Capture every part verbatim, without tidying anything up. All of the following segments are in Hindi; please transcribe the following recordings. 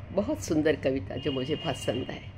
बहुत सुंदर कविता जो मुझे पसंद है।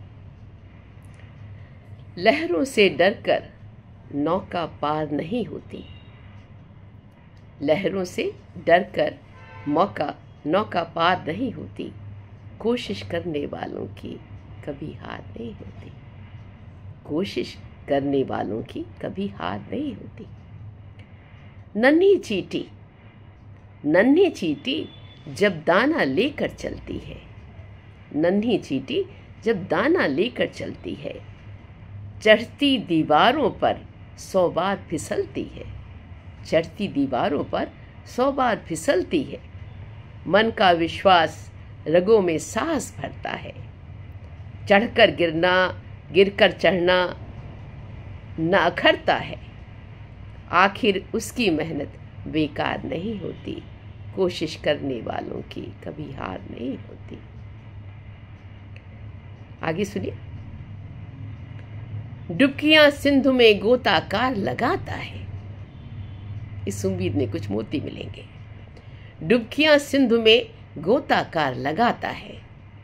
लहरों से डरकर नौका पार नहीं होती, लहरों से डरकर मौका नौका पार नहीं होती, कोशिश करने वालों की कभी हार नहीं होती, कोशिश करने वालों की कभी हार नहीं होती। नन्ही चींटी नन्ही चींटी जब दाना लेकर चलती है, नन्ही चींटी जब दाना लेकर चलती है, चढ़ती दीवारों पर सौ बार फिसलती है, चढ़ती दीवारों पर सौ बार फिसलती है, मन का विश्वास रगों में साहस भरता है, चढ़कर गिरना गिरकर चढ़ना न अखरता है, आखिर उसकी मेहनत बेकार नहीं होती, कोशिश करने वालों की कभी हार नहीं होती। आगे सुनिए। डुबकियां सिंधु में गोताकार लगाता है, इस उम्मीद में कुछ मोती मिलेंगे। डुबकियां सिंधु में गोताकार लगाता है,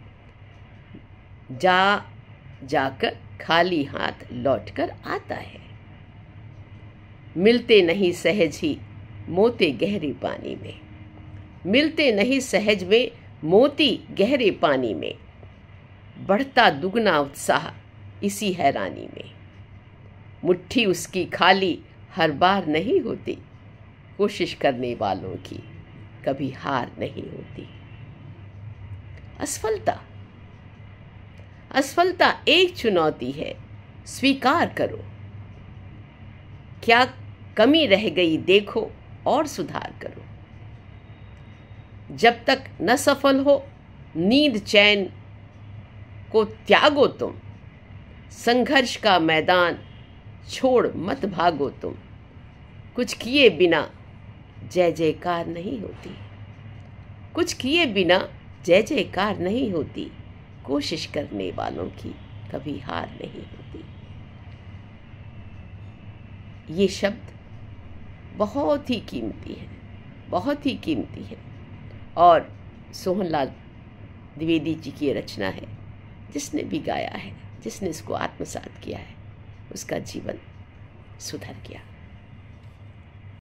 जा जाकर खाली हाथ लौटकर आता है, मिलते नहीं सहज ही मोती गहरे पानी में, मिलते नहीं सहज में मोती गहरे पानी में, बढ़ता दुगना उत्साह इसी हैरानी में, मुट्ठी उसकी खाली हर बार नहीं होती, कोशिश करने वालों की कभी हार नहीं होती। असफलता असफलता एक चुनौती है, स्वीकार करो, क्या कमी रह गई देखो और सुधार करो। जब तक न सफल हो नींद चैन को त्यागो तुम, संघर्ष का मैदान छोड़ मत भागो तुम, कुछ किए बिना जय जयकार नहीं होती, कुछ किए बिना जय जयकार नहीं होती, कोशिश करने वालों की कभी हार नहीं होती। ये शब्द बहुत ही कीमती है, बहुत ही कीमती है और सोहनलाल द्विवेदी जी की रचना है। जिसने भी गाया है, जिसने इसको आत्मसात किया है, उसका जीवन सुधर गया।